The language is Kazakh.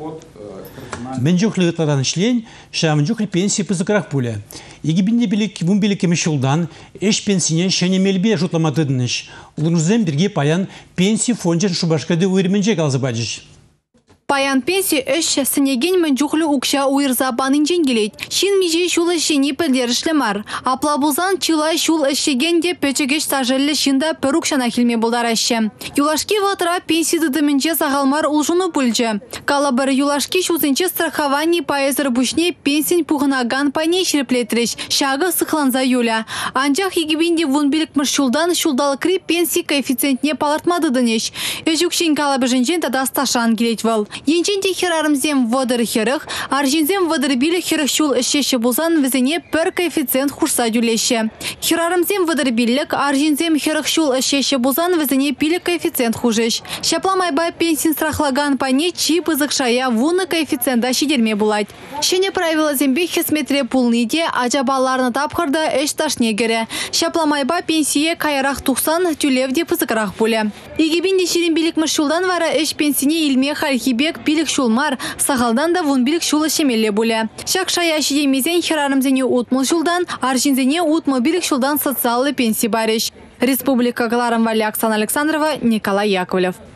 Менжухлыгытадан шлен, шамжухли пенсии пызыкрах пуля. Егибинде билик шулдан, эш пенсине шенемелбе жутламатыдыныш. Лунузем бірге паян пенсии фонжен шубашкады уйрменже қалзыбаджыш. Паян пенсии эш сенеген менжухлы укша уйрза банынжен келейд. Шин меже шулы шени пілдерішлемар. Аплабузан чилай шул эшегенде пөчегеш сажелі шинда пөрукшана хилме болдарашы. Юлашки ватыра пенсии дыдымынже сағалмар улжуну пульжы. Калабыр юлашки шузынче страхование паезыр бушне пенсин пухынаган пайне шерплетреш. Шағы сықланза юля. Анжақ егібінде вунбилік мұршулдан шулдал кри пенсии коэффициентне палартмадыдынеш. Эжукшин калабыжынжен тадасташан келейд вал. Енченде херарымзем водыр херых, аржинзем водыр билі херых шул ішеші болсан візіне пір коэффициент хурса дүлеші. Херарымзем водыр билік, аржинзем херых шул ішеші болсан візіне билі коэффициент хужеш. Шапламайбай пенсин страхлаган пане чип ызықшая вуны коэффициента шедерме булайд. Шене правила зембе хесметре пулныйде ажабаларны тапқырда эш ташне кере. Шапламайба пенсие кайрақ тұқсан түлевде пызықырақ бұлі. Егебінде шерен билік мұршулдан вара эш пенсине илме хархибек билік шулмар, сағалдан да вун билік шулы шемелі бұлі. Шақшая шедемезен херарымзене утмыл шулдан, аржинзене утмыл билік шулдан социалы пенсии барыш. Республика Галарам Вали Оксана Александрова, Николай Яковлев.